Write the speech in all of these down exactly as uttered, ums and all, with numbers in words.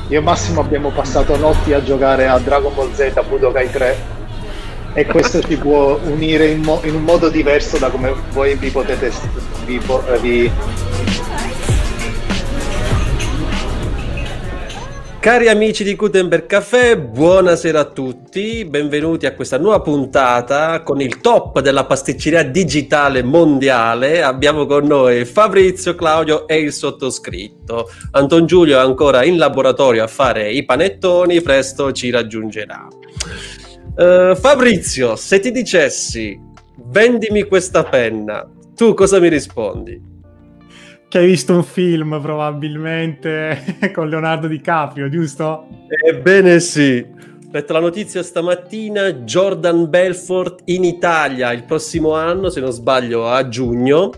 Io e Massimo abbiamo passato notti a giocare a Dragon Ball Z Budokai tre e questo ci può unire in, mo- in un modo diverso da come voi vi potete vi, po- vi... Cari amici di Gutenberg Café, buonasera a tutti, benvenuti a questa nuova puntata con il top della pasticceria digitale mondiale. Abbiamo con noi Fabrizio, Claudio e il sottoscritto. Anton Giulio è ancora in laboratorio a fare i panettoni, presto ci raggiungerà. Uh, Fabrizio, se ti dicessi vendimi questa penna, tu cosa mi rispondi? Che hai visto un film probabilmente con Leonardo DiCaprio, giusto? Ebbene sì, ho letto la notizia stamattina, Jordan Belfort in Italia il prossimo anno, se non sbaglio a giugno.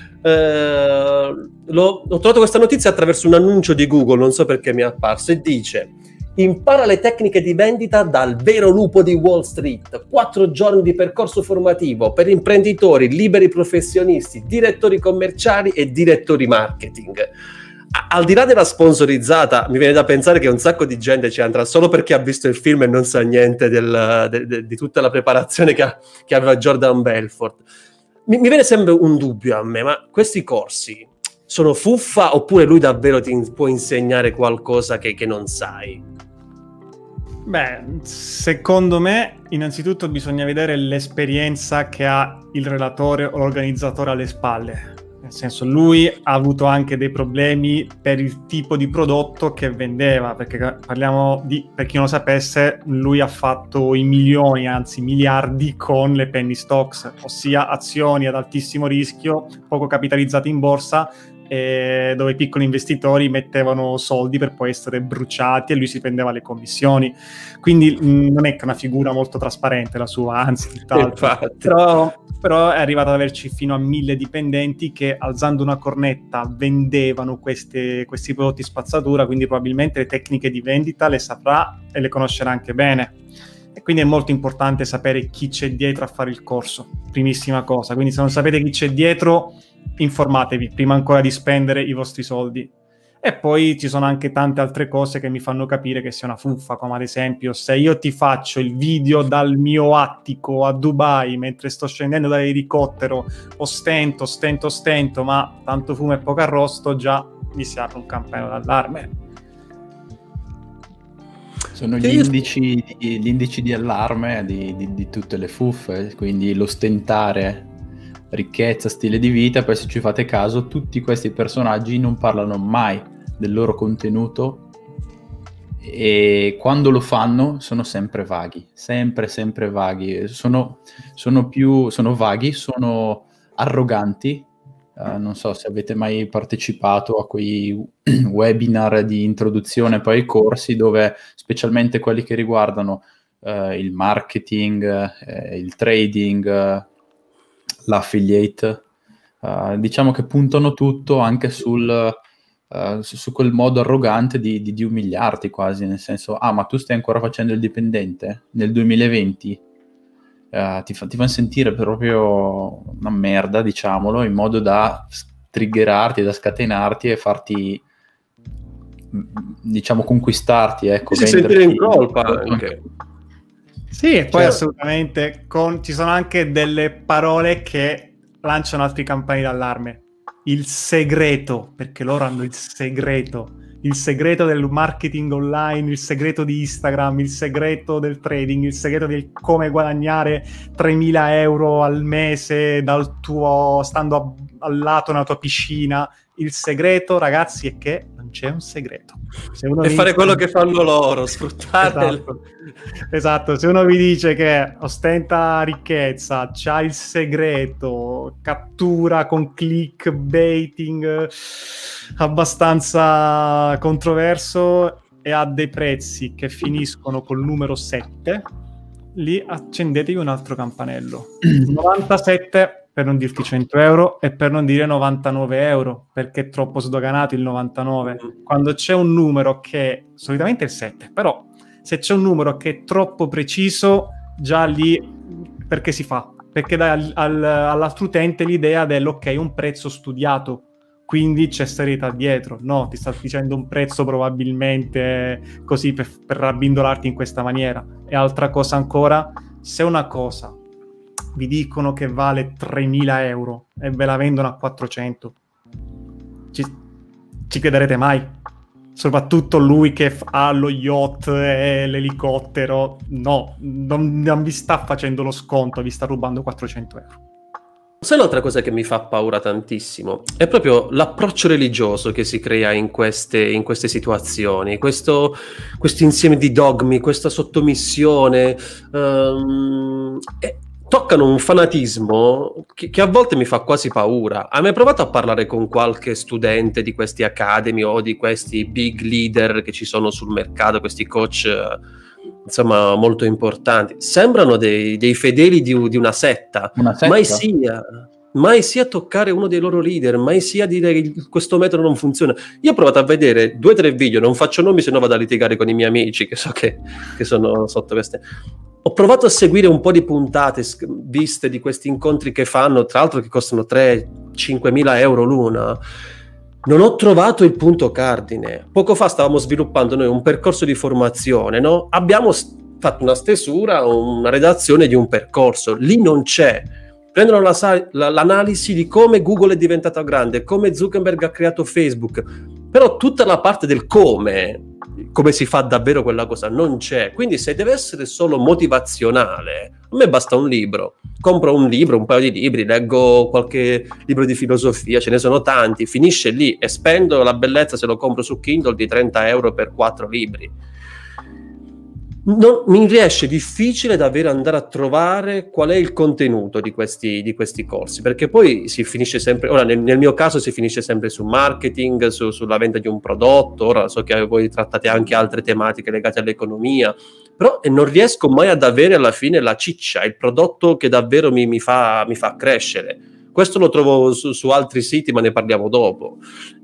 Eh, l'ho, ho trovato questa notizia attraverso un annuncio di Google, non so perché mi è apparso, e dice: impara le tecniche di vendita dal vero lupo di Wall Street. Quattro giorni di percorso formativo per imprenditori, liberi professionisti, direttori commerciali e direttori marketing. A- al di là della sponsorizzata, mi viene da pensare che un sacco di gente ci andrà solo perché ha visto il film e non sa niente del, de, de, di tutta la preparazione che, ha, che aveva Jordan Belfort. Mi, mi viene sempre un dubbio a me, ma questi corsi sono fuffa oppure lui davvero ti può insegnare qualcosa che, che non sai? Beh, secondo me, innanzitutto bisogna vedere l'esperienza che ha il relatore o l'organizzatore alle spalle. Nel senso, lui ha avuto anche dei problemi per il tipo di prodotto che vendeva, perché parliamo di, per chi non lo sapesse, lui ha fatto i milioni, anzi miliardi con le penny stocks, ossia azioni ad altissimo rischio, poco capitalizzate in borsa, Eh, dove i piccoli investitori mettevano soldi per poi essere bruciati e lui si prendeva le commissioni. Quindi mh, non è che una figura molto trasparente la sua, anzi tutt'altro. Però, però è arrivato ad averci fino a mille dipendenti che, alzando una cornetta, vendevano queste, questi prodotti spazzatura, quindi probabilmente le tecniche di vendita le saprà e le conoscerà anche bene. E quindi è molto importante sapere chi c'è dietro a fare il corso, primissima cosa. Quindi se non sapete chi c'è dietro, informatevi prima ancora di spendere i vostri soldi. E poi ci sono anche tante altre cose che mi fanno capire che sia una fuffa, come ad esempio se io ti faccio il video dal mio attico a Dubai mentre sto scendendo dall'elicottero, ostento, ostento, ostento, ma tanto fumo e poco arrosto, già mi si apre un campanello d'allarme. Sono gli indici, gli indici di allarme di, di, di tutte le fuffe, quindi l'ostentare ricchezza, stile di vita. Poi se ci fate caso tutti questi personaggi non parlano mai del loro contenuto e quando lo fanno sono sempre vaghi, sempre sempre vaghi, sono, sono più sono vaghi, sono arroganti. Uh, non so se avete mai partecipato a quei webinar di introduzione poi ai corsi, dove specialmente quelli che riguardano uh, il marketing, uh, il trading, uh, l'affiliate, uh, diciamo che puntano tutto anche sul, uh, su, su quel modo arrogante di, di, di umiliarti quasi, nel senso: ah, ma tu stai ancora facendo il dipendente nel duemilaventi? Uh, ti, fa, ti fanno sentire proprio una merda, diciamolo, in modo da triggerarti, da scatenarti e farti, diciamo, conquistarti, ecco, si sentire in colpa anche. Sì, e poi certo, assolutamente con, ci sono anche delle parole che lanciano altri campanelli d'allarme. Il segreto, perché loro hanno il segreto, il segreto del marketing online, il segreto di Instagram, il segreto del trading, il segreto del come guadagnare tremila euro al mese dal tuo, stando a, al lato nella tua piscina. Il segreto, ragazzi, è che non c'è un segreto. Se uno e fare dice... quello che fanno loro, sfruttare. Esatto. Esatto, se uno vi dice che ostenta ricchezza, c'ha il segreto, cattura con clickbaiting abbastanza controverso e ha dei prezzi che finiscono col numero sette, lì accendetevi un altro campanello. novantasette per non dirti cento euro e per non dire novantanove euro, perché è troppo sdoganato il novantanove. Quando c'è un numero che solitamente è il sette, però se c'è un numero che è troppo preciso, già lì perché si fa? Perché dà al, al, all'altro utente l'idea dell'ok, un prezzo studiato, quindi c'è serietà dietro. No, ti sta dicendo un prezzo probabilmente così per, per rabbindolarti in questa maniera. E altra cosa ancora, se una cosa vi dicono che vale tremila euro e ve la vendono a quattrocento, ci, ci crederete mai? Soprattutto lui che f- ha lo yacht e l'elicottero, no, non, non vi sta facendo lo sconto, vi sta rubando quattrocento euro. Sai, un'altra cosa che mi fa paura tantissimo è proprio l'approccio religioso che si crea in queste, in queste situazioni, questo, questo insieme di dogmi, questa sottomissione, um, e toccano un fanatismo che, che a volte mi fa quasi paura. Hai mai provato a parlare con qualche studente di questi academy o di questi big leader che ci sono sul mercato, questi coach insomma molto importanti? Sembrano dei, dei fedeli di, di una setta. Una setta? Mai sia, mai sia toccare uno dei loro leader, mai sia dire che questo metodo non funziona. Io ho provato a vedere due o tre video, non faccio nomi se no vado a litigare con i miei amici che so che, che sono sotto queste. Ho provato a seguire un po' di puntate viste di questi incontri che fanno, tra l'altro che costano tre cinque mila euro l'una. Non ho trovato il punto cardine. Poco fa stavamo sviluppando noi un percorso di formazione, no? Abbiamo st- fatto una stesura, una redazione di un percorso. Lì non c'è. Prendono la sa- la- l'analisi di come Google è diventata grande, come Zuckerberg ha creato Facebook, però tutta la parte del come, come si fa davvero quella cosa, non c'è. Quindi se deve essere solo motivazionale, a me basta un libro. Compro un libro, un paio di libri, leggo qualche libro di filosofia, ce ne sono tanti, finisce lì e spendo la bellezza se lo compro su Kindle di trenta euro per quattro libri. Non, mi riesce difficile davvero andare a trovare qual è il contenuto di questi, di questi corsi, perché poi si finisce sempre, ora nel, nel mio caso si finisce sempre su marketing, su, sulla vendita di un prodotto. Ora so che voi trattate anche altre tematiche legate all'economia, però non riesco mai ad avere alla fine la ciccia, il prodotto che davvero mi, mi, fa, mi fa crescere. Questo lo trovo su, su altri siti, ma ne parliamo dopo.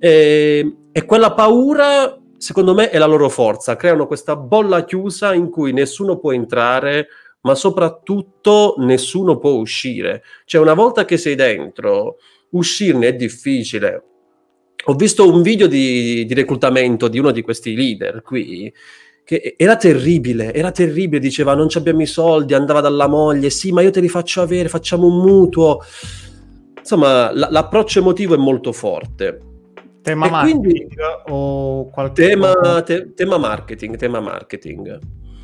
E, e quella paura, secondo me, è la loro forza. Creano questa bolla chiusa in cui nessuno può entrare, ma soprattutto nessuno può uscire. Cioè, una volta che sei dentro, uscirne è difficile. Ho visto un video di, di reclutamento di uno di questi leader qui, che era terribile, era terribile, diceva non ci abbiamo i soldi, andava dalla moglie, sì ma io te li faccio avere, facciamo un mutuo. Insomma, l- l'approccio emotivo è molto forte. Tema E marketing quindi o qualche tema, te- tema marketing, tema marketing.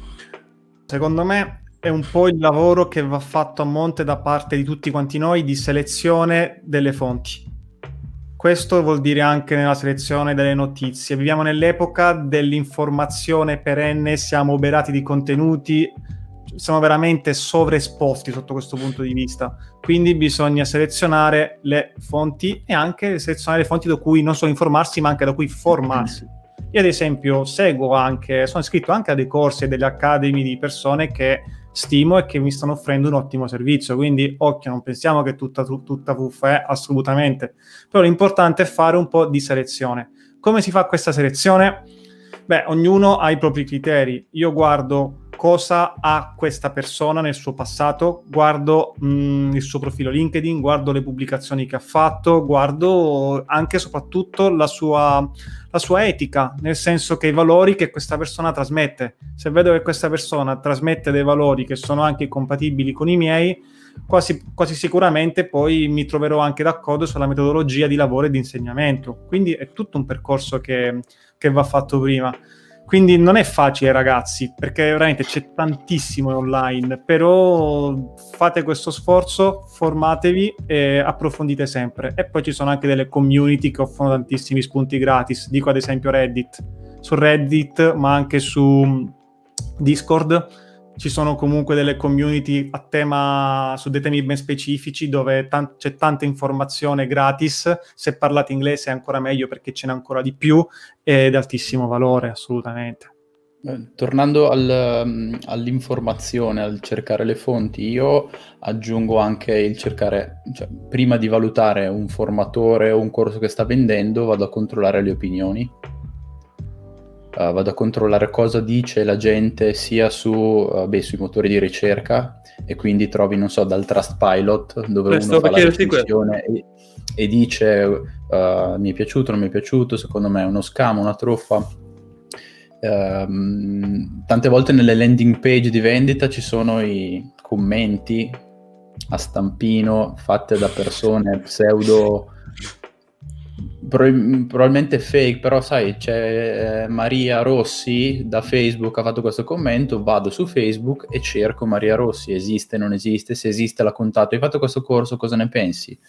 Secondo me è un po' il lavoro che va fatto a monte da parte di tutti quanti noi di selezione delle fonti. Questo vuol dire anche nella selezione delle notizie. Viviamo nell'epoca dell'informazione perenne, siamo oberati di contenuti, siamo veramente sovraesposti sotto questo punto di vista. Quindi bisogna selezionare le fonti e anche selezionare le fonti da cui non solo informarsi, ma anche da cui formarsi. Io ad esempio seguo anche, sono iscritto anche a dei corsi e delle academy di persone che stimo e che mi stanno offrendo un ottimo servizio, quindi occhio, non pensiamo che tutta, tutta fuffa è, assolutamente, però l'importante è fare un po' di selezione. Come si fa questa selezione? Beh, ognuno ha i propri criteri. Io guardo cosa ha questa persona nel suo passato, guardo mh, il suo profilo LinkedIn, guardo le pubblicazioni che ha fatto, guardo anche e soprattutto la sua, la sua etica, nel senso che i valori che questa persona trasmette. Se vedo che questa persona trasmette dei valori che sono anche compatibili con i miei, quasi, quasi sicuramente poi mi troverò anche d'accordo sulla metodologia di lavoro e di insegnamento. Quindi è tutto un percorso che, che va fatto prima. Quindi non è facile, ragazzi, perché veramente c'è tantissimo online, però fate questo sforzo, formatevi e approfondite sempre. E poi ci sono anche delle community che offrono tantissimi spunti gratis. Dico ad esempio Reddit. Su Reddit, ma anche su Discord, ci sono comunque delle community a tema, su dei temi ben specifici, dove tan- c'è tanta informazione gratis. Se parlate inglese è ancora meglio perché ce n'è ancora di più ed è altissimo valore, assolutamente. Eh, Tornando al, um, all'informazione, al cercare le fonti, io aggiungo anche il cercare, cioè, prima di valutare un formatore o un corso che sta vendendo, vado a controllare le opinioni. uh, vado a controllare cosa dice la gente sia su, uh, beh, sui motori di ricerca, e quindi trovi, non so, dal Trustpilot, dove Questo uno fa la perché- recensione e, e dice uh, mi è piaciuto, non mi è piaciuto, secondo me è uno scam, una truffa. Um, tante volte nelle landing page di vendita ci sono i commenti a stampino fatte da persone pseudo, pro- probabilmente fake, però sai, c'è eh, Maria Rossi da Facebook ha fatto questo commento, vado su Facebook e cerco Maria Rossi, esiste, non esiste, se esiste la contatto, hai fatto questo corso, cosa ne pensi?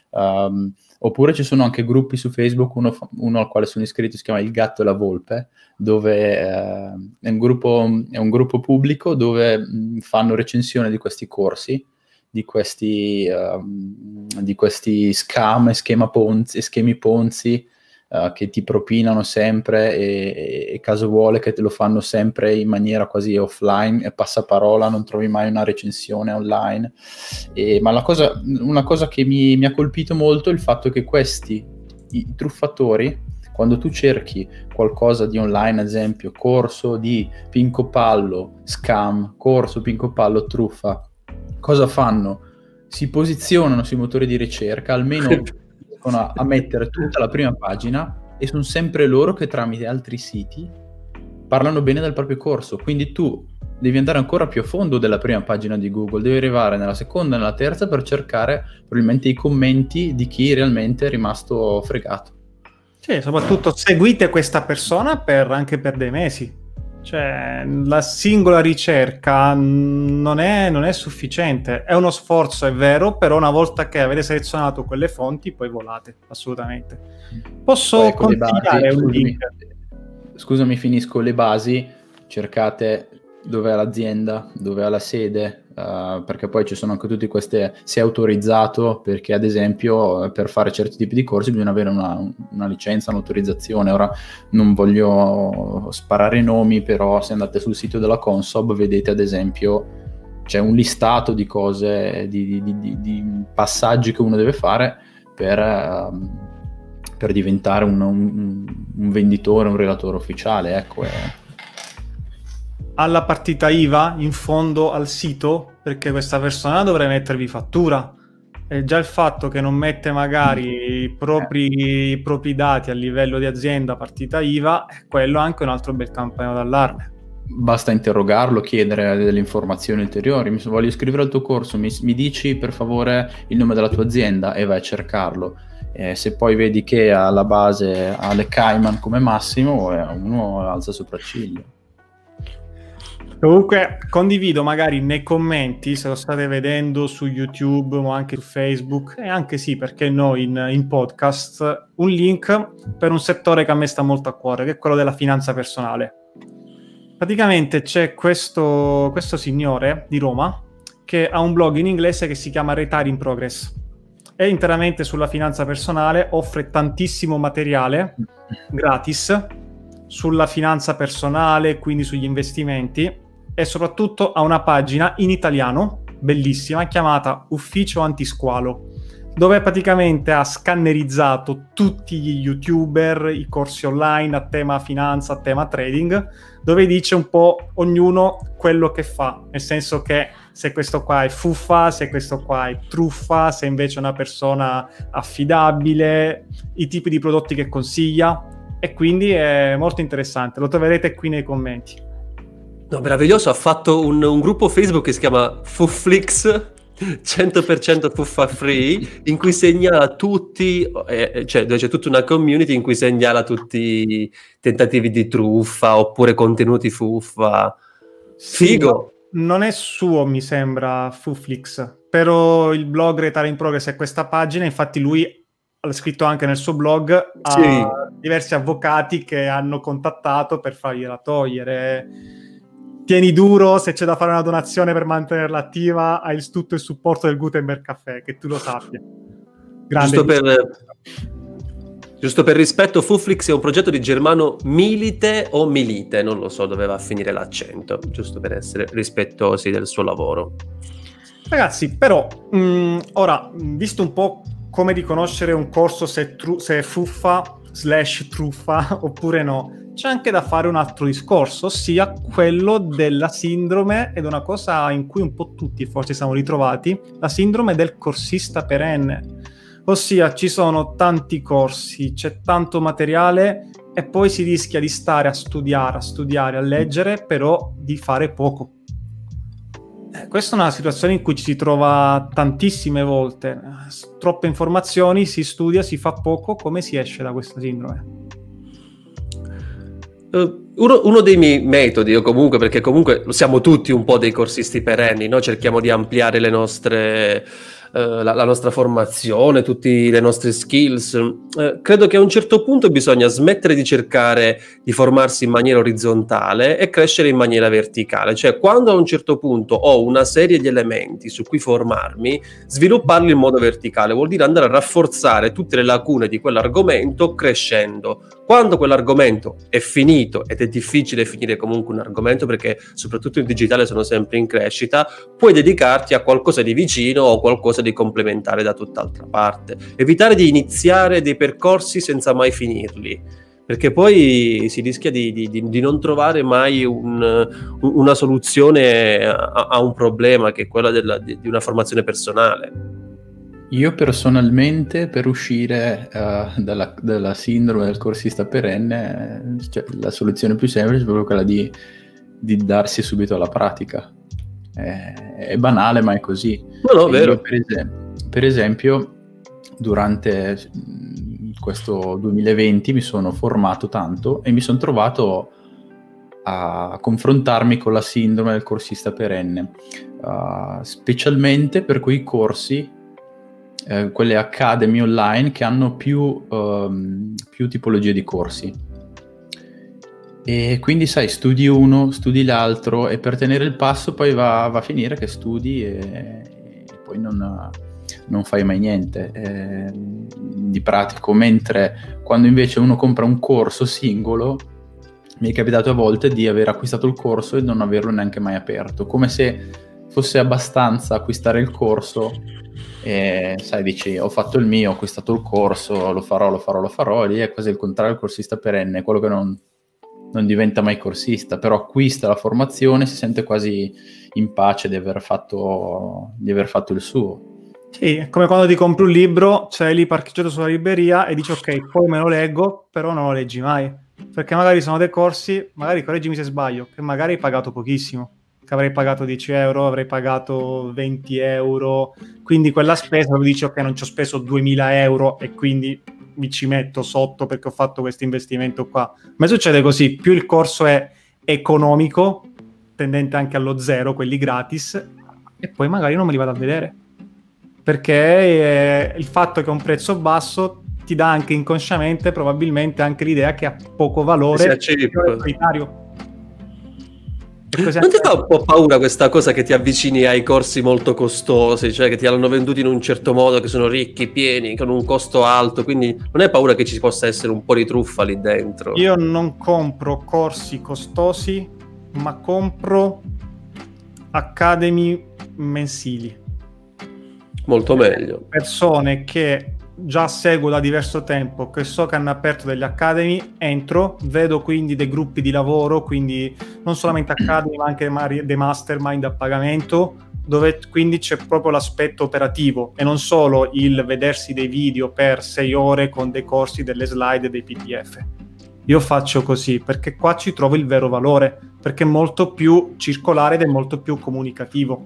Um, oppure ci sono anche gruppi su Facebook, uno, uno al quale sono iscritto si chiama Il Gatto e la Volpe, dove eh, è, un gruppo, è un gruppo pubblico dove mh, fanno recensione di questi corsi, di questi, uh, di questi scam e schema ponzi, schemi ponzi uh, che ti propinano sempre e, e caso vuole che te lo fanno sempre in maniera quasi offline e passaparola, non trovi mai una recensione online. E, ma la cosa, una cosa che mi, mi ha colpito molto è il fatto che questi i truffatori, quando tu cerchi qualcosa di online, ad esempio corso di Pinco Pallo scam, corso Pinco Pallo truffa, cosa fanno? Si posizionano sui motori di ricerca, almeno riescono a, a mettere tutta la prima pagina, e sono sempre loro che tramite altri siti parlano bene del proprio corso. Quindi tu devi andare ancora più a fondo della prima pagina di Google, devi arrivare nella seconda e nella terza per cercare probabilmente i commenti di chi realmente è rimasto fregato. Sì, soprattutto seguite questa persona per, anche per dei mesi. Cioè, la singola ricerca non è, non è sufficiente. È uno sforzo, è vero, però una volta che avete selezionato quelle fonti, poi volate, assolutamente. Posso Ecco, consigliare un scusami, link? Scusami, finisco le basi, cercate dove è l'azienda, dove ha la sede, uh, perché poi ci sono anche tutte queste, se è autorizzato, perché ad esempio per fare certi tipi di corsi bisogna avere una, una licenza, un'autorizzazione. Ora non voglio sparare nomi, però se andate sul sito della Consob vedete ad esempio c'è un listato di cose, di, di, di, di passaggi che uno deve fare per, uh, per diventare un, un, un venditore, un relatore ufficiale, ecco. È... alla partita I V A in fondo al sito, perché questa persona dovrebbe mettervi fattura. E già il fatto che non mette magari i propri, i propri dati a livello di azienda partita I V A, è quello anche un altro bel campanello d'allarme. Basta interrogarlo, chiedere delle informazioni ulteriori. Mi voglio iscrivere al tuo corso, mi, mi dici per favore il nome della tua azienda, e vai a cercarlo. Eh, se poi vedi che alla base ha le Cayman come massimo, eh, uno alza sopracciglio. Comunque condivido magari nei commenti, se lo state vedendo su YouTube o anche su Facebook, e anche sì, perché no, in, in podcast, un link per un settore che a me sta molto a cuore, che è quello della finanza personale. Praticamente c'è questo, questo signore di Roma che ha un blog in inglese che si chiama Retire in Progress. È interamente sulla finanza personale, offre tantissimo materiale gratis sulla finanza personale, quindi sugli investimenti, e soprattutto ha una pagina in italiano bellissima chiamata Ufficio Antisqualo, dove praticamente ha scannerizzato tutti gli youtuber, i corsi online a tema finanza, a tema trading, dove dice un po' ognuno quello che fa, nel senso che se questo qua è fuffa, se questo qua è truffa, se invece è una persona affidabile, i tipi di prodotti che consiglia, e quindi è molto interessante, lo troverete qui nei commenti. No, meraviglioso, ha fatto un, un gruppo Facebook che si chiama Fufflix, cento per cento fuffa free, in cui segnala tutti, eh, cioè dove c'è tutta una community in cui segnala tutti i tentativi di truffa oppure contenuti fuffa. Figo! Sì, non è suo, mi sembra, Fufflix, però il blog Retire in Progress è questa pagina, infatti lui l'ha scritto anche nel suo blog, a Sì. diversi avvocati che hanno contattato per fargliela togliere. Tieni duro, se c'è da fare una donazione per mantenerla attiva, hai il, tutto il supporto del Gutenberg Caffè, che tu lo sappia. Grande. Giusto per, giusto per rispetto, Fufflix è un progetto di Germano Milite o Milite, non lo so dove va a finire l'accento, giusto per essere rispettosi del suo lavoro. Ragazzi, però, mh, ora, visto un po' come riconoscere un corso se, tru- se è fuffa, slash truffa oppure no. C'è anche da fare un altro discorso, ossia quello della sindrome, ed è una cosa in cui un po' tutti forse siamo ritrovati, la sindrome del corsista perenne. Ossia, ci sono tanti corsi, c'è tanto materiale e poi si rischia di stare a studiare, a studiare, a leggere, però di fare poco. Eh, questa è una situazione in cui ci si trova tantissime volte. Troppe informazioni, si studia, si fa poco. Come si esce da questa sindrome? Uh, uno, uno dei miei metodi, o comunque, perché comunque siamo tutti un po' dei corsisti perenni, no? Cerchiamo di ampliare le nostre, uh, la, la nostra formazione, tutte le nostre skills. Uh, credo che a un certo punto bisogna smettere di cercare di formarsi in maniera orizzontale e crescere in maniera verticale. Cioè, quando a un certo punto ho una serie di elementi su cui formarmi, svilupparli in modo verticale vuol dire andare a rafforzare tutte le lacune di quell'argomento crescendo. Quando quell'argomento è finito, ed è difficile finire comunque un argomento perché soprattutto in digitale sono sempre in crescita, puoi dedicarti a qualcosa di vicino o qualcosa di complementare da tutt'altra parte. Evitare di iniziare dei percorsi senza mai finirli, perché poi si rischia di, di, di non trovare mai un, una soluzione a, a un problema, che è quella della, di, di una formazione personale. Io personalmente, per uscire uh, dalla, dalla sindrome del corsista perenne, cioè, la soluzione più semplice è proprio quella di, di darsi subito alla pratica. È, è banale, ma è così. No, no, vero. Io, per, esempio, per esempio, durante questo duemilaventi mi sono formato tanto e mi sono trovato a confrontarmi con la sindrome del corsista perenne, uh, specialmente per quei corsi, Eh, quelle academy online che hanno più, um, più tipologie di corsi, e quindi sai, studi uno, studi l'altro, e per tenere il passo poi va, va a finire che studi e, e poi non, non fai mai niente eh, di pratico, mentre quando invece uno compra un corso singolo, mi è capitato a volte di aver acquistato il corso e non averlo neanche mai aperto, come se fosse abbastanza acquistare il corso e sai, dici ho fatto il mio, ho acquistato il corso, lo farò, lo farò, lo farò, e lì è quasi il contrario. Il corsista perenne è quello che non, non diventa mai corsista, però acquista la formazione, si sente quasi in pace di aver fatto, di aver fatto il suo. Sì, è come quando ti compri un libro, c'è lì parcheggiato sulla libreria e dici ok, poi me lo leggo, però non lo leggi mai, perché magari sono dei corsi, magari correggimi se sbaglio, che magari hai pagato pochissimo, che avrei pagato dieci euro, avrei pagato venti euro, quindi quella spesa dove dici ok, non ci ho speso duemila euro e quindi mi ci metto sotto perché ho fatto questo investimento qua. A me succede così, più il corso è economico, tendente anche allo zero, quelli gratis, e poi magari non me li vado a vedere, perché eh, il fatto che è un prezzo basso ti dà anche inconsciamente probabilmente anche l'idea che ha poco valore prioritario. Non ti fa un po' paura questa cosa che ti avvicini ai corsi molto costosi, cioè che ti hanno venduti in un certo modo, che sono ricchi, pieni, con un costo alto, quindi non hai paura che ci possa essere un po' di truffa lì dentro? Io non compro corsi costosi, ma compro academy mensili. Molto meglio. Persone che già seguo da diverso tempo, che so che hanno aperto degli academy, entro, vedo quindi dei gruppi di lavoro, quindi non solamente academy ma anche dei mastermind a pagamento, dove quindi c'è proprio l'aspetto operativo e non solo il vedersi dei video per sei ore con dei corsi, delle slide e dei P D F. Io faccio così perché qua ci trovo il vero valore, perché è molto più circolare ed è molto più comunicativo.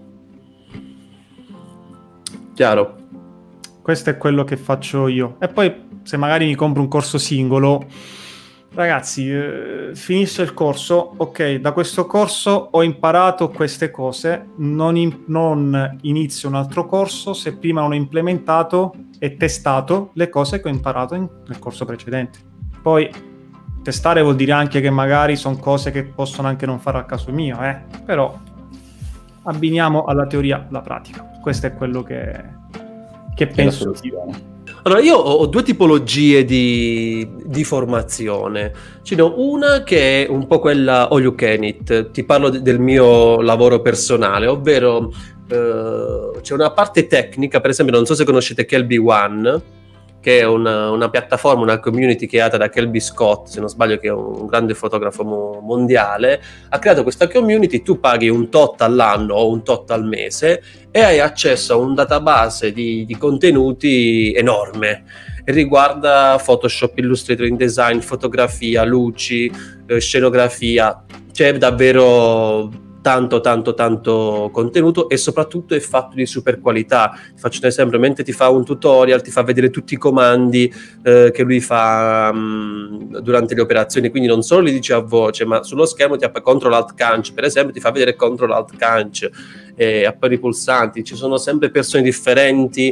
Chiaro. Questo è quello che faccio io. E poi se magari mi compro un corso singolo, ragazzi, eh, finisce il corso, ok, da questo corso ho imparato queste cose, non, in, non inizio un altro corso se prima non ho implementato e testato le cose che ho imparato in, nel corso precedente. Poi testare vuol dire anche che magari sono cose che possono anche non fare a caso mio, eh? Però abbiniamo alla teoria la pratica. Questo è quello che... che penso. Allora, io ho due tipologie di, di formazione. Ce n'è una che è un po' quella all you can eat. Ti parlo de- del mio lavoro personale, ovvero eh, c'è una parte tecnica, per esempio, non so se conoscete Kelby One, che è una, una piattaforma, una community creata da Kelby Scott, se non sbaglio, che è un grande fotografo mo- mondiale, ha creato questa community. Tu paghi un tot all'anno o un tot al mese e hai accesso a un database di, di contenuti enorme, e riguarda Photoshop, Illustrator, InDesign, fotografia, luci, eh, scenografia. C'è davvero tanto tanto tanto contenuto, e soprattutto è fatto di super qualità. Ti faccio un esempio: mentre ti fa un tutorial, ti fa vedere tutti i comandi eh, che lui fa um, durante le operazioni, quindi non solo li dice a voce, ma sullo schermo ti apre Control Alt Canc, per esempio, ti fa vedere Control Alt Canc, e appare i pulsanti, ci sono sempre persone differenti,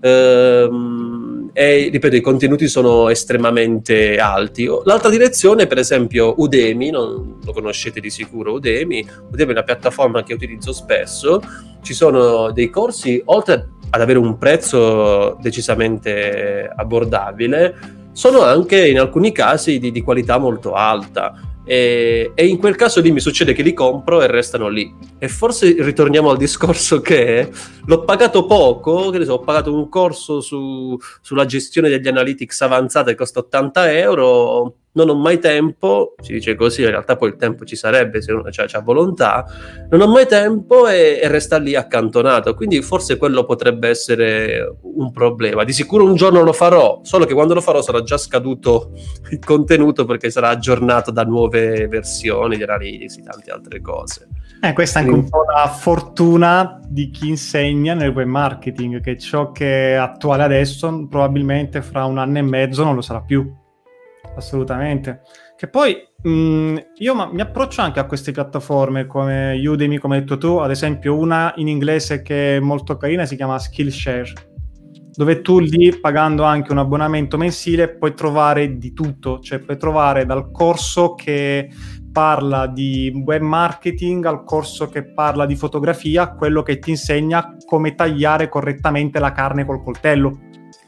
ehm, e ripeto, i contenuti sono estremamente alti. L'altra direzione, per esempio, Udemy, non lo conoscete di sicuro. Udemy, Udemy è una piattaforma che utilizzo spesso. Ci sono dei corsi, oltre ad avere un prezzo decisamente abbordabile, sono anche in alcuni casi di, di qualità molto alta. E, e in quel caso lì mi succede che li compro e restano lì. E forse ritorniamo al discorso che l'ho pagato poco, che ne so, ho pagato un corso su, sulla gestione degli analytics avanzata che costa ottanta euro, non ho mai tempo, si dice così, in realtà poi il tempo ci sarebbe se uno c'ha volontà, non ho mai tempo e, e resta lì accantonato. Quindi forse quello potrebbe essere un problema. Di sicuro un giorno lo farò, solo che quando lo farò sarà già scaduto il contenuto, perché sarà aggiornato da nuove versioni di analytics e tante altre cose. Eh, questa è anche un po' la fortuna di chi insegna nel web marketing, che ciò che è attuale adesso probabilmente fra un anno e mezzo non lo sarà più. Assolutamente. Che poi mh, io ma, mi approccio anche a queste piattaforme come Udemy, come hai detto tu, ad esempio una in inglese che è molto carina si chiama Skillshare, dove tu lì, pagando anche un abbonamento mensile, puoi trovare di tutto, cioè puoi trovare dal corso che parla di web marketing al corso che parla di fotografia, quello che ti insegna come tagliare correttamente la carne col coltello.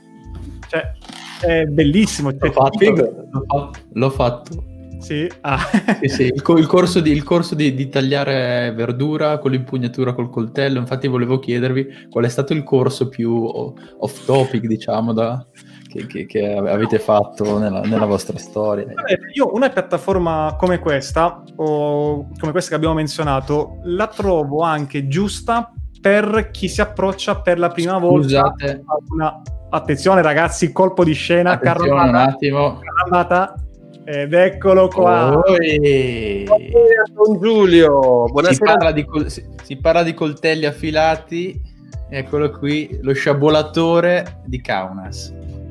Cioè è bellissimo. L'ho fatto, l'ho fatto, l'ho fatto. Sì, ah. Sì, sì. Il, co- il corso, di, il corso di, di tagliare verdura con l'impugnatura col coltello. Infatti volevo chiedervi qual è stato il corso più off topic, diciamo, da, che, che, che avete fatto nella, nella vostra storia. Io una piattaforma come questa, o come questa che abbiamo menzionato, la trovo anche giusta per chi si approccia per la prima Scusate. volta a una... Attenzione ragazzi, colpo di scena, attenzione carrellata, un attimo, carrellata, ed eccolo qua. Oi. Don Giulio, buonasera. Si parla, di col- si, si parla di coltelli affilati, eccolo qui, lo sciabolatore di Kaunas.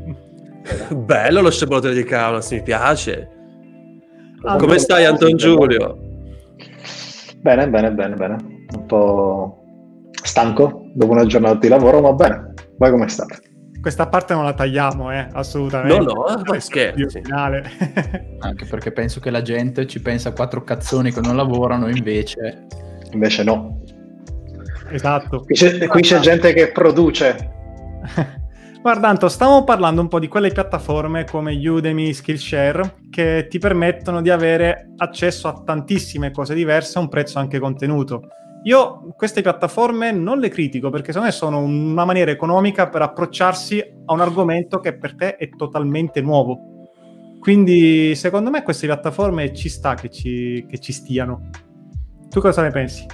Bello lo sciabolatore di Kaunas, mi piace. Anton, come stai Anton Giulio? Bene, bene, bene, bene. Un po' stanco dopo una giornata di lavoro, ma bene. Voi come state? Questa parte non la tagliamo, eh, assolutamente. No, no, ma scherzi. Anche perché penso che la gente ci pensa a quattro cazzoni che non lavorano, invece... Invece no. Esatto. Qui c'è, qui c'è gente che produce. Guarda, Anto, stavamo parlando un po' di quelle piattaforme come Udemy, Skillshare, che ti permettono di avere accesso a tantissime cose diverse a un prezzo anche contenuto. Io queste piattaforme non le critico, perché secondo me sono una maniera economica per approcciarsi a un argomento che per te è totalmente nuovo. Quindi secondo me queste piattaforme ci sta che ci, che ci stiano. Tu cosa ne pensi?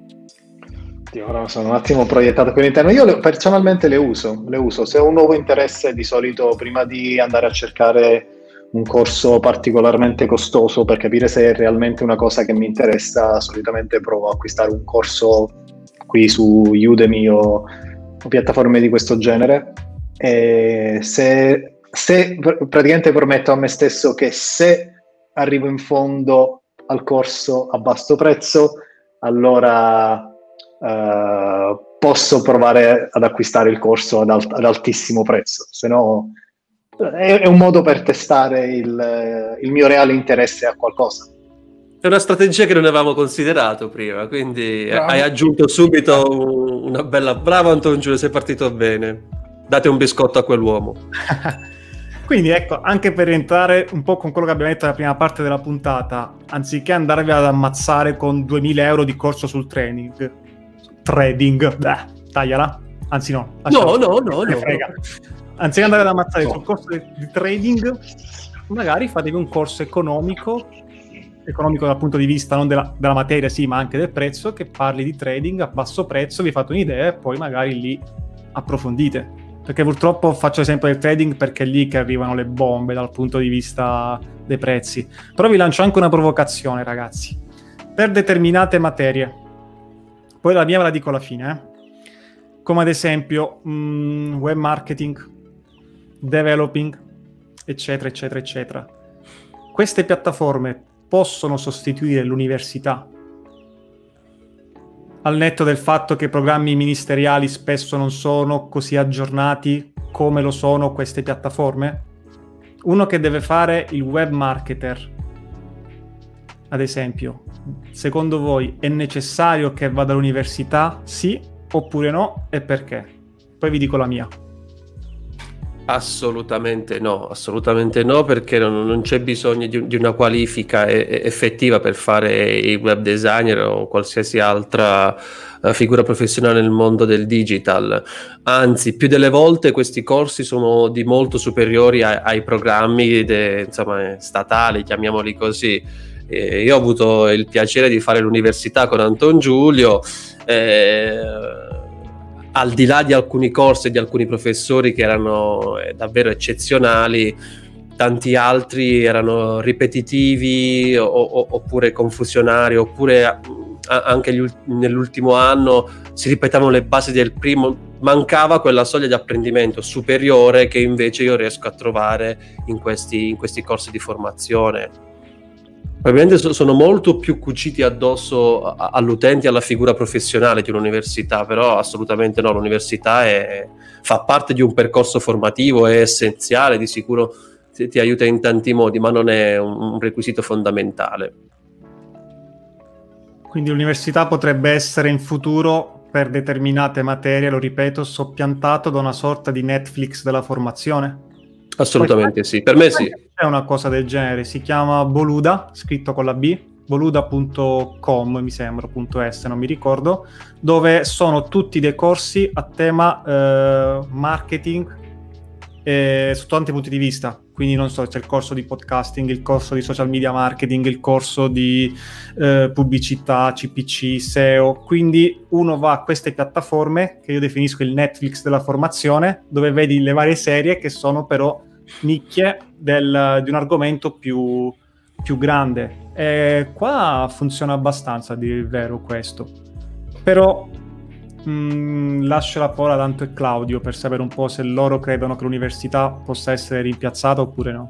Io ora sono un attimo proiettato qui all'interno. Io le, personalmente le uso, le uso. Se ho un nuovo interesse, di solito prima di andare a cercare un corso particolarmente costoso per capire se è realmente una cosa che mi interessa, solitamente provo a acquistare un corso qui su Udemy o, o piattaforme di questo genere. E se, se praticamente prometto a me stesso che se arrivo in fondo al corso a basso prezzo, allora uh, posso provare ad acquistare il corso ad, alt- ad altissimo prezzo, se no è un modo per testare il, il mio reale interesse a qualcosa. È una strategia che non avevamo considerato prima, quindi bravo. Hai aggiunto subito una bella... Bravo Anton Giulio, sei partito bene. Date un biscotto a quell'uomo. Quindi ecco, anche per rientrare un po' con quello che abbiamo detto nella prima parte della puntata, anziché andarvi ad ammazzare con duemila euro di corso sul training, trading, beh, tagliala, anzi no. No, no, no, no. anziché andare ad ammazzare sul corso di, di trading, magari fatevi un corso economico, economico dal punto di vista non della, della materia, sì, ma anche del prezzo, che parli di trading a basso prezzo, vi fate un'idea e poi magari lì approfondite. Perché purtroppo faccio esempio del trading perché è lì che arrivano le bombe dal punto di vista dei prezzi. Però vi lancio anche una provocazione, ragazzi. Per determinate materie, poi la mia ve la dico alla fine, eh? Come ad esempio mh, web marketing, developing, eccetera, eccetera, eccetera. Queste piattaforme possono sostituire l'università, al netto del fatto che i programmi ministeriali spesso non sono così aggiornati come lo sono queste piattaforme? Uno che deve fare il web marketer, ad esempio, secondo voi è necessario che vada all'università? Sì oppure no? E perché? Poi vi dico la mia. Assolutamente no, assolutamente no, perché non, non c'è bisogno di, di una qualifica e, effettiva per fare il web designer o qualsiasi altra uh, figura professionale nel mondo del digital. Anzi, più delle volte questi corsi sono di molto superiori ai, ai programmi de, insomma, statali, chiamiamoli così. Eh, io ho avuto il piacere di fare l'università con Anton Giulio. Eh, al di là di alcuni corsi e di alcuni professori che erano eh, davvero eccezionali, tanti altri erano ripetitivi o, o, oppure confusionari, oppure a, anche gli, nell'ultimo anno si ripetavano le basi del primo, mancava quella soglia di apprendimento superiore che invece io riesco a trovare in questi, in questi corsi di formazione. Ovviamente sono molto più cuciti addosso all'utente e alla figura professionale di un'università, però assolutamente no, l'università è, fa parte di un percorso formativo, è essenziale, di sicuro ti, ti aiuta in tanti modi, ma non è un, un requisito fondamentale. Quindi l'università potrebbe essere in futuro, per determinate materie, lo ripeto, soppiantato da una sorta di Netflix della formazione? Assolutamente sì, per me sì. È una cosa del genere, si chiama Boluda, scritto con la B, boluda punto com mi sembra, .es, non mi ricordo, dove sono tutti dei corsi a tema eh, marketing eh, su tanti punti di vista. Quindi non so, c'è il corso di podcasting, il corso di social media marketing, il corso di eh, pubblicità, C P C, S E O. Quindi uno va a queste piattaforme che io definisco il Netflix della formazione, dove vedi le varie serie che sono però nicchie del, di un argomento più, più grande. E qua funziona abbastanza, a dire il vero, questo. Però mh, lascio la parola ad Anto e Claudio per sapere un po' se loro credono che l'università possa essere rimpiazzata oppure no.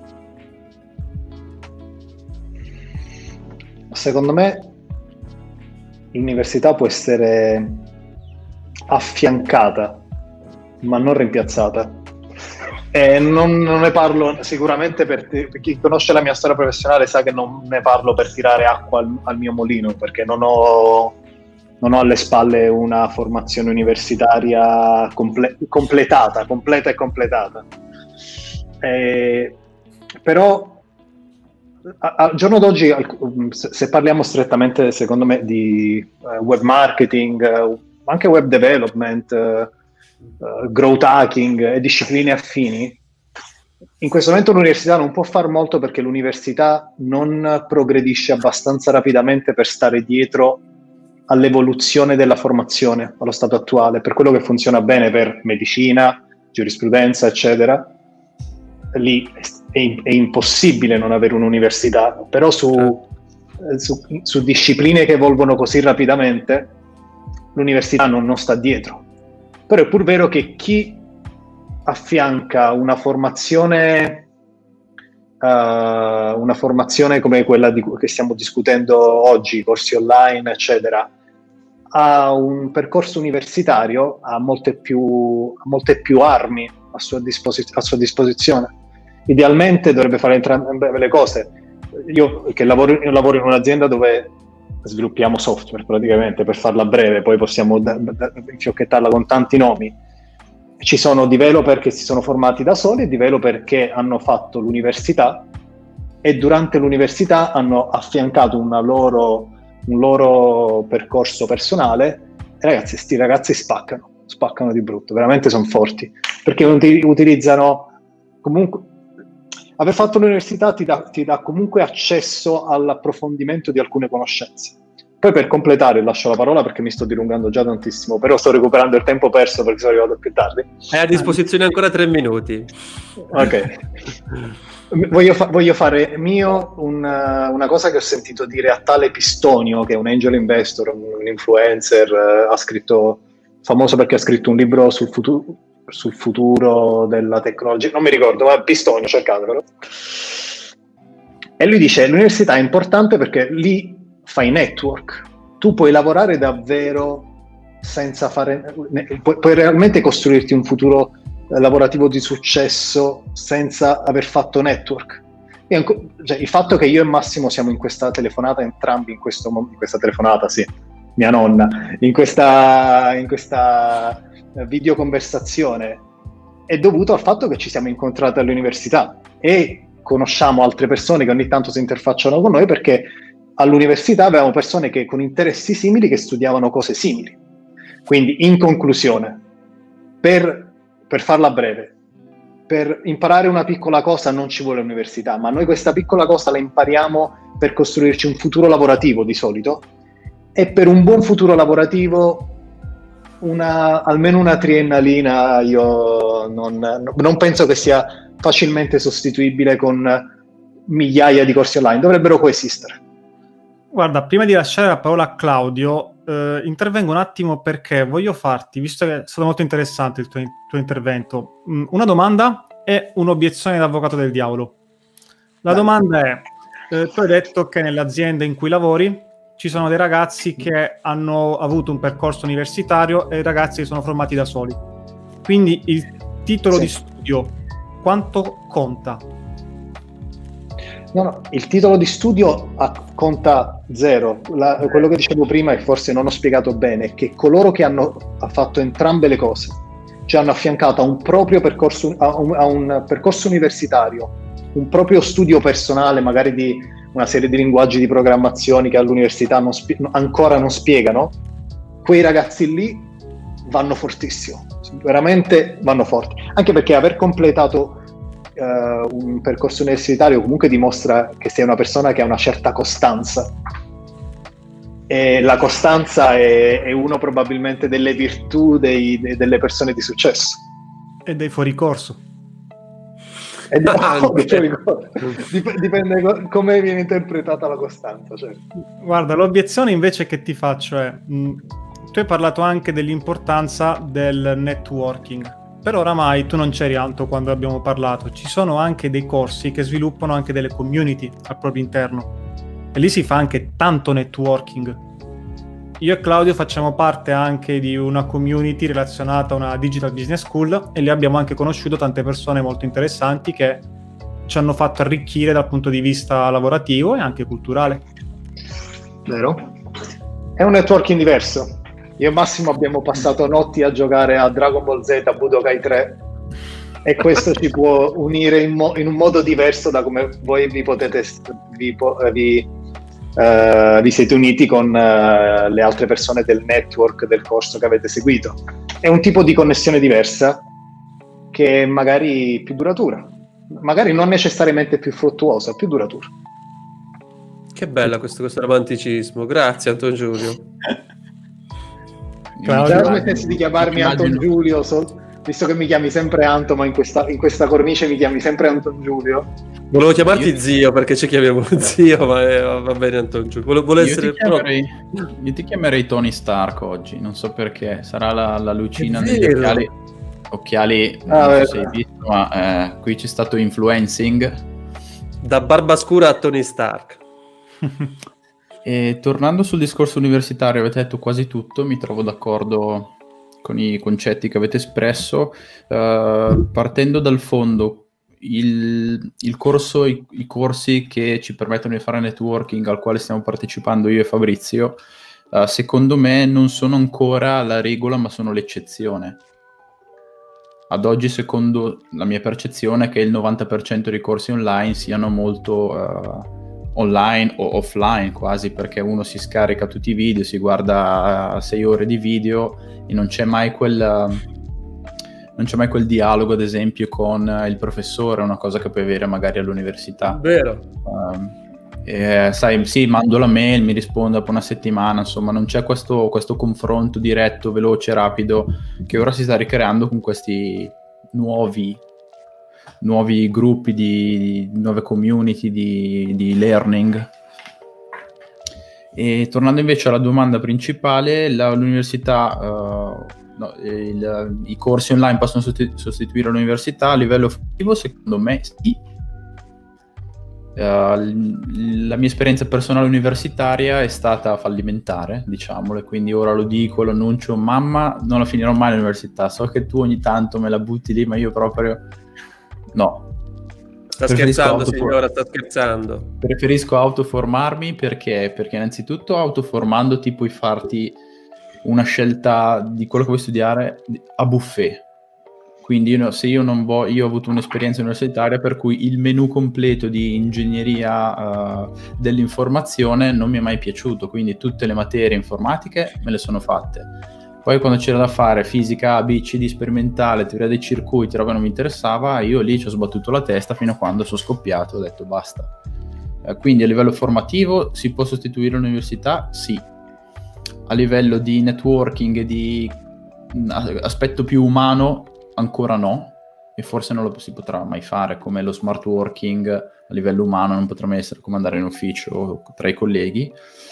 Secondo me l'università può essere affiancata, ma non rimpiazzata. Eh, non, non ne parlo sicuramente per, te, per chi conosce la mia storia professionale sa che non ne parlo per tirare acqua al, al mio mulino, perché non ho, non ho alle spalle una formazione universitaria comple- completata, completa e completata. Eh, però al giorno d'oggi, se parliamo strettamente, secondo me, di uh, web marketing, uh, anche web development, uh, Uh, growth hacking e discipline affini, in questo momento l'università non può far molto perché l'università non progredisce abbastanza rapidamente per stare dietro all'evoluzione della formazione allo stato attuale. Per quello che funziona bene per medicina, giurisprudenza, eccetera, lì è, è impossibile non avere un'università, però su, su, su discipline che evolvono così rapidamente l'università non, non sta dietro. Però è pur vero che chi affianca una formazione uh, una formazione come quella di cui stiamo discutendo oggi, corsi online, eccetera, a un percorso universitario, ha molte più, ha molte più armi a sua, disposi- a sua disposizione. Idealmente dovrebbe fare entrambe le cose. Io che lavoro, io lavoro in un'azienda dove sviluppiamo software praticamente, per farla breve, poi possiamo da, da, infiocchettarla con tanti nomi. Ci sono developer che si sono formati da soli e developer che hanno fatto l'università e durante l'università hanno affiancato una loro, un loro percorso personale e ragazzi, sti ragazzi spaccano, spaccano di brutto, veramente sono forti. perché uti- utilizzano comunque, aver fatto l'università ti dà, ti dà comunque accesso all'approfondimento di alcune conoscenze. Poi per completare lascio la parola perché mi sto dilungando già tantissimo, però sto recuperando il tempo perso perché sono arrivato più tardi. Hai a disposizione ancora tre minuti. Ok. Voglio, fa- voglio fare mio un, una cosa che ho sentito dire a tale Pistonio, che è un angel investor, un influencer, eh, ha scritto, famoso perché ha scritto un libro sul futuro, sul futuro della tecnologia, non mi ricordo, ma Pistonio, cercatelo. E lui dice: l'università è importante perché lì fai network, tu puoi lavorare davvero senza fare, puoi, puoi realmente costruirti un futuro lavorativo di successo senza aver fatto network. E anco, cioè, il fatto che io e Massimo siamo in questa telefonata entrambi in questo momento, in questa telefonata, sì, mia nonna, in questa, in questa videoconversazione è dovuto al fatto che ci siamo incontrati all'università e conosciamo altre persone che ogni tanto si interfacciano con noi perché all'università avevamo persone che con interessi simili che studiavano cose simili. Quindi, in conclusione, per, per farla breve, per imparare una piccola cosa non ci vuole l'università, ma noi questa piccola cosa la impariamo per costruirci un futuro lavorativo di solito, e per un buon futuro lavorativo una, almeno una triennalina io non, non penso che sia facilmente sostituibile con migliaia di corsi online, dovrebbero coesistere. Guarda, prima di lasciare la parola a Claudio, eh, intervengo un attimo perché voglio farti, visto che è stato molto interessante il tuo, il tuo intervento, mh, una domanda e un'obiezione d'avvocato del diavolo. La Beh. domanda è, eh, tu hai detto che nelle aziende in cui lavori ci sono dei ragazzi che hanno avuto un percorso universitario e ragazzi che sono formati da soli. Quindi il titolo sì. di studio, quanto conta? No, no, il titolo di studio conta zero. La, quello che dicevo prima e forse non ho spiegato bene è che coloro che hanno fatto entrambe le cose, cioè hanno affiancato a un proprio percorso, a un, a un percorso universitario, un proprio studio personale, magari di una serie di linguaggi di programmazione che all'università non spie- ancora non spiegano, quei ragazzi lì vanno fortissimo, veramente vanno forti, anche perché aver completato Uh, un percorso universitario comunque dimostra che sei una persona che ha una certa costanza, e la costanza è, è uno probabilmente delle virtù dei, de, delle persone di successo e dei fuoricorso. E di, oh, Dip- dipende co- come viene interpretata la costanza, certo. Guarda, l'obiezione invece che ti faccio è mh, tu hai parlato anche dell'importanza del networking. Però oramai tu non c'eri, Anto, quando abbiamo parlato. Ci sono anche dei corsi che sviluppano anche delle community al proprio interno. E lì si fa anche tanto networking. Io e Claudio facciamo parte anche di una community relazionata a una Digital Business School e lì abbiamo anche conosciuto tante persone molto interessanti che ci hanno fatto arricchire dal punto di vista lavorativo e anche culturale. Vero? È un networking diverso. Io e Massimo abbiamo passato notti a giocare a Dragon Ball Z, a Budokai tre, e questo ci può unire in, mo- in un modo diverso da come voi vi potete vi, vi, uh, vi siete uniti con uh, le altre persone del network del corso che avete seguito. È un tipo di connessione diversa che è magari più duratura, magari non necessariamente più fruttuosa, più duratura. Che bella questo, questo romanticismo, grazie Anton Giulio. Già smettessi di chiamarmi Anton Giulio, so, visto che mi chiami sempre Anto, ma in questa, in questa cornice mi chiami sempre Anton Giulio. Volevo chiamarti io... zio, perché ci chiamiamo zio, ma eh, va bene Anton Giulio. Volevo, volevo io, essere ti chiamerei, io ti chiamerei Tony Stark oggi, non so perché, sarà la, la lucina negli occhiali, occhiali ah, non so se hai visto, ma eh, qui c'è stato influencing. Da Barbascura a Tony Stark. E tornando sul discorso universitario, avete detto quasi tutto, mi trovo d'accordo con i concetti che avete espresso. Uh, partendo dal fondo, il, il corso, i, i corsi che ci permettono di fare networking al quale stiamo partecipando io e Fabrizio, uh, secondo me non sono ancora la regola, ma sono l'eccezione. Ad oggi, secondo la mia percezione, è che il novanta per cento dei corsi online siano molto... Uh, online o offline quasi, perché uno si scarica tutti i video, si guarda sei ore di video e non c'è mai quel, non c'è mai quel dialogo, ad esempio, con il professore, una cosa che puoi avere magari all'università. Vero. Um, eh, sai, sì, mando la mail, mi risponde dopo una settimana, insomma, non c'è questo, questo confronto diretto, veloce, rapido, che ora si sta ricreando con questi nuovi, nuovi gruppi, di, di nuove community di, di learning. E tornando invece alla domanda principale, la, l'università... Uh, No, il, i corsi online possono sostituire l'università a livello formativo? Secondo me sì. Uh, la mia esperienza personale universitaria è stata fallimentare, diciamolo, e quindi ora lo dico, lo annuncio: mamma, non la finirò mai l'università, so che tu ogni tanto me la butti lì, ma io proprio no. Sta scherzando, signora, sta scherzando. Preferisco autoformarmi perché? Perché innanzitutto autoformandoti puoi farti una scelta di quello che vuoi studiare a buffet. Quindi io, se io non voglio, io ho avuto un'esperienza universitaria per cui il menu completo di ingegneria uh, dell'informazione non mi è mai piaciuto, quindi tutte le materie informatiche me le sono fatte. Poi quando c'era da fare fisica A, B, C, D sperimentale, teoria dei circuiti, roba non mi interessava, io lì ci ho sbattuto la testa fino a quando sono scoppiato, ho detto basta. Uh, quindi a livello formativo si può sostituire l'università? Sì. A livello di networking e di aspetto più umano ancora no, e forse non lo si potrà mai fare, come lo smart working a livello umano non potrà mai essere come andare in ufficio tra i colleghi.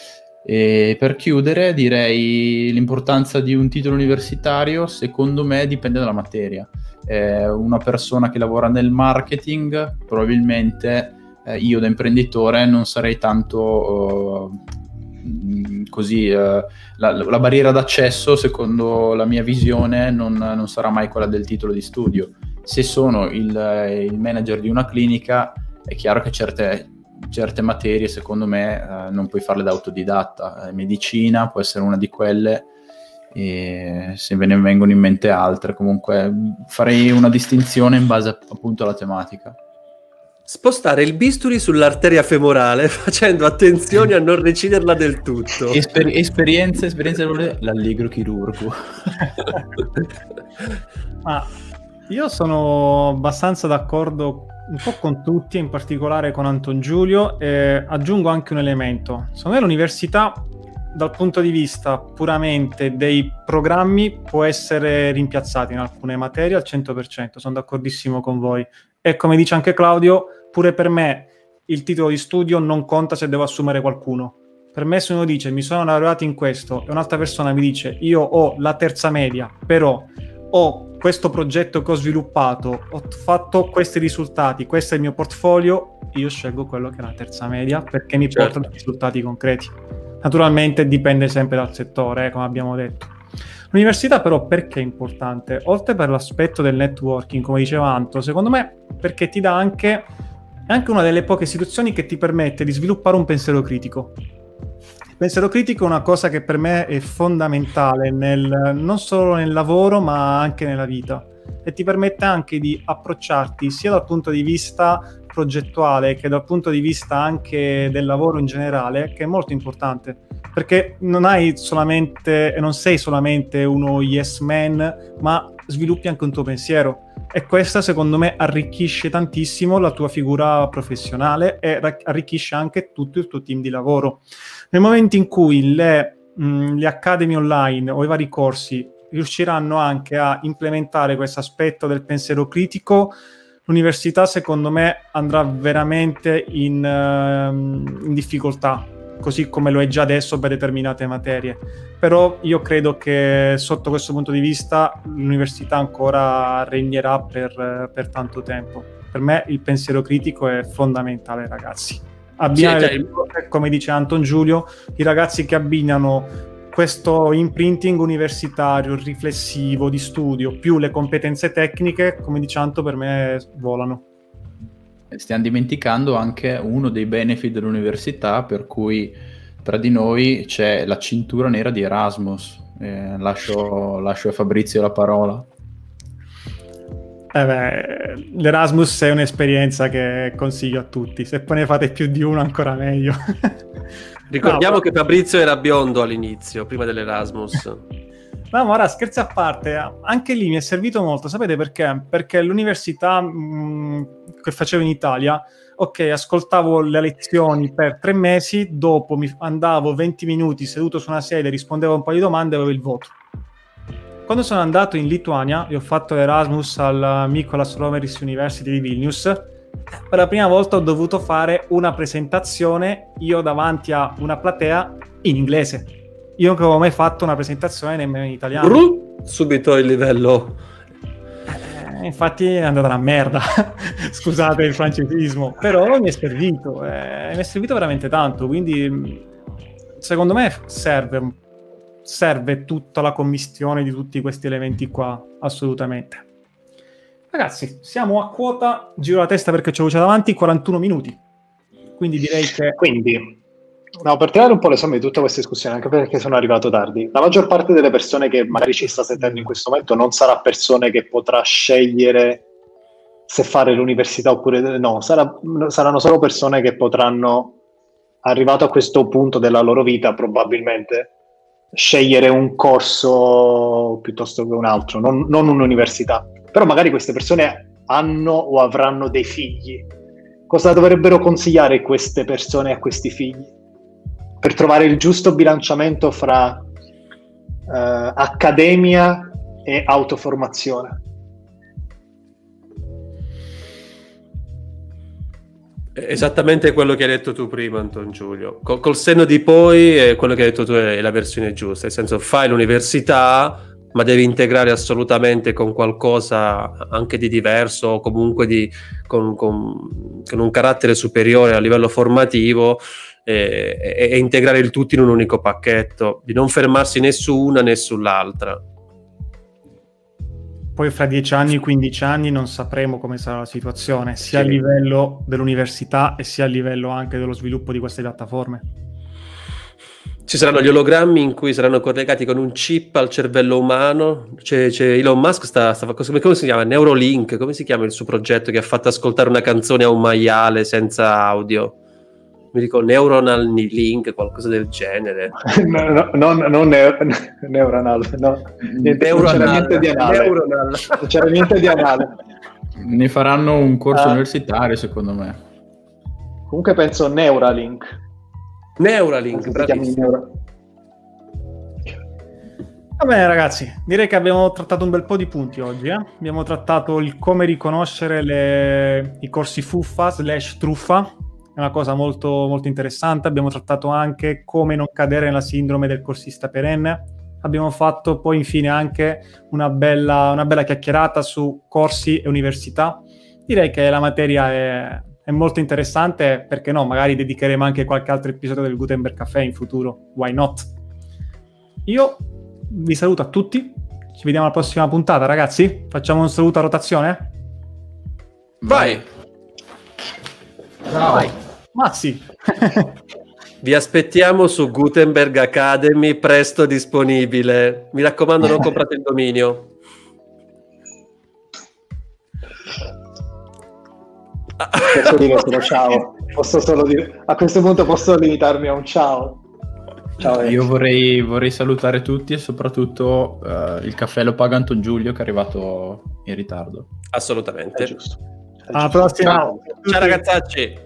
E per chiudere direi l'importanza di un titolo universitario, secondo me dipende dalla materia. Eh, una persona che lavora nel marketing, probabilmente eh, io da imprenditore non sarei tanto... Uh, così uh, la, la barriera d'accesso, secondo la mia visione, non, non sarà mai quella del titolo di studio. Se sono il, il manager di una clinica, è chiaro che certe, certe materie, secondo me, uh, non puoi farle da autodidatta. Medicina può essere una di quelle, e se ve ne vengono in mente altre, comunque farei una distinzione in base appunto alla tematica. Spostare il bisturi sull'arteria femorale facendo attenzione a non reciderla del tutto. Esper- esperienza, esperienza l'allegro chirurgo. Ma io sono abbastanza d'accordo un po' con tutti, in particolare con Anton Giulio, e aggiungo anche un elemento. Secondo me l'università, dal punto di vista puramente dei programmi, può essere rimpiazzata in alcune materie al cento per cento, sono d'accordissimo con voi. E come dice anche Claudio, pure per me il titolo di studio non conta se devo assumere qualcuno. Per me, se uno dice mi sono laureato in questo e un'altra persona mi dice io ho la terza media, però ho questo progetto che ho sviluppato, ho fatto questi risultati, questo è il mio portfolio, io scelgo quello che è la terza media perché mi certo. porta a risultati concreti. Naturalmente dipende sempre dal settore, eh, come abbiamo detto. L'università però perché è importante? Oltre per l'aspetto del networking, come diceva Anto, secondo me perché ti dà anche, è anche una delle poche istituzioni che ti permette di sviluppare un pensiero critico. Il pensiero critico è una cosa che per me è fondamentale nel, non solo nel lavoro ma anche nella vita, e ti permette anche di approcciarti sia dal punto di vista progettuale che dal punto di vista anche del lavoro in generale, che è molto importante, perché non hai solamente e non sei solamente uno yes man, ma sviluppi anche un tuo pensiero, e questa secondo me arricchisce tantissimo la tua figura professionale e arricchisce anche tutto il tuo team di lavoro. Nel momento in cui le, mh, le academy online o i vari corsi riusciranno anche a implementare questo aspetto del pensiero critico, l'università secondo me andrà veramente in, uh, in difficoltà, così come lo è già adesso per determinate materie. Però io credo che sotto questo punto di vista l'università ancora regnerà per, per tanto tempo. Per me il pensiero critico è fondamentale, ragazzi. Abbinare, sì, cioè, come dice Anton Giulio, i ragazzi che abbinano questo imprinting universitario, riflessivo, di studio, più le competenze tecniche, come dice Anto, per me volano. Stiamo dimenticando anche uno dei benefit dell'università, per cui tra di noi c'è la cintura nera di Erasmus. Eh, lascio, lascio a Fabrizio la parola. Eh beh, l'Erasmus è un'esperienza che consiglio a tutti, se poi ne fate più di uno ancora meglio. Ricordiamo no, che Fabrizio era biondo all'inizio, prima dell'Erasmus. No, ma ora, scherzi a parte, anche lì mi è servito molto, sapete perché? Perché l'università mh, che facevo in Italia, ok, ascoltavo le lezioni per tre mesi, dopo mi andavo venti minuti seduto su una sedia, rispondevo a un paio di domande e avevo il voto. Quando sono andato in Lituania, e ho fatto l'Erasmus alla Mykolas Romeris University di Vilnius, per la prima volta ho dovuto fare una presentazione io davanti a una platea in inglese. Io non avevo mai fatto una presentazione nemmeno in italiano. Bru, subito il livello. Eh, infatti è andata una merda. Scusate il francesismo, però mi è servito. Eh, mi è servito veramente tanto. Quindi, secondo me, serve, serve tutta la commistione di tutti questi elementi qua, assolutamente. Ragazzi, siamo a quota, giro la testa perché c'ho luce davanti, quarantuno minuti. Quindi direi che... Quindi... No, per tirare un po' le somme di tutta questa discussione, anche perché sono arrivato tardi, la maggior parte delle persone che magari ci sta sentendo in questo momento non sarà persone che potrà scegliere se fare l'università oppure no, sarà, saranno solo persone che potranno, arrivato a questo punto della loro vita, probabilmente scegliere un corso piuttosto che un altro, non, non un'università. Però magari queste persone hanno o avranno dei figli. Cosa dovrebbero consigliare queste persone a questi figli? Per trovare il giusto bilanciamento fra eh, accademia e autoformazione. Esattamente quello che hai detto tu prima, Anton Giulio. Col, col senno di poi, è quello che hai detto tu è la versione giusta, nel senso, fai l'università, ma devi integrare assolutamente con qualcosa anche di diverso, o comunque di, con, con, con un carattere superiore a livello formativo, e, e, e integrare il tutto in un unico pacchetto, di non fermarsi né su una né sull'altra. Poi fra dieci anni, quindici anni non sapremo come sarà la situazione, sia Sì. a livello dell'università e sia a livello anche dello sviluppo di queste piattaforme. Ci saranno gli ologrammi in cui saranno collegati con un chip al cervello umano. C'è, c'è Elon Musk sta, sta come, come si chiama? Neuralink, come si chiama il suo progetto che ha fatto ascoltare una canzone a un maiale senza audio? Mi ricordo Neuronal Link, qualcosa del genere. no, no, non, non neo, neuronal, no. Niente, non c'era niente di anale. Neuronal. Non c'era niente di anale. Ne faranno un corso Ah. universitario, secondo me. Comunque penso Neuralink. Neuralink, Si chiami Neura- Va bene ragazzi, direi che abbiamo trattato un bel po' di punti oggi. Eh? Abbiamo trattato il come riconoscere le, i corsi fuffa slash truffa, è una cosa molto, molto interessante. Abbiamo trattato anche come non cadere nella sindrome del corsista perenne. Abbiamo fatto poi infine anche una bella, una bella chiacchierata su corsi e università. Direi che la materia è, è molto interessante, perché no, magari dedicheremo anche qualche altro episodio del Gutenberg Café in futuro, why not? Io vi saluto a tutti, ci vediamo alla prossima puntata ragazzi, facciamo un saluto a rotazione? Vai! Ciao! Vai. Mazzi! Vi aspettiamo su Gutenberg Academy, presto disponibile. Mi raccomando, non comprate il dominio. Posso dire solo ciao. Posso solo dire, a questo punto posso limitarmi a un ciao. Ciao. Io vorrei, vorrei salutare tutti e soprattutto uh, il caffè lo paga Anton Giulio, che è arrivato in ritardo. Assolutamente. È giusto. È Alla giusto. prossima! Ciao, ciao ragazzacci!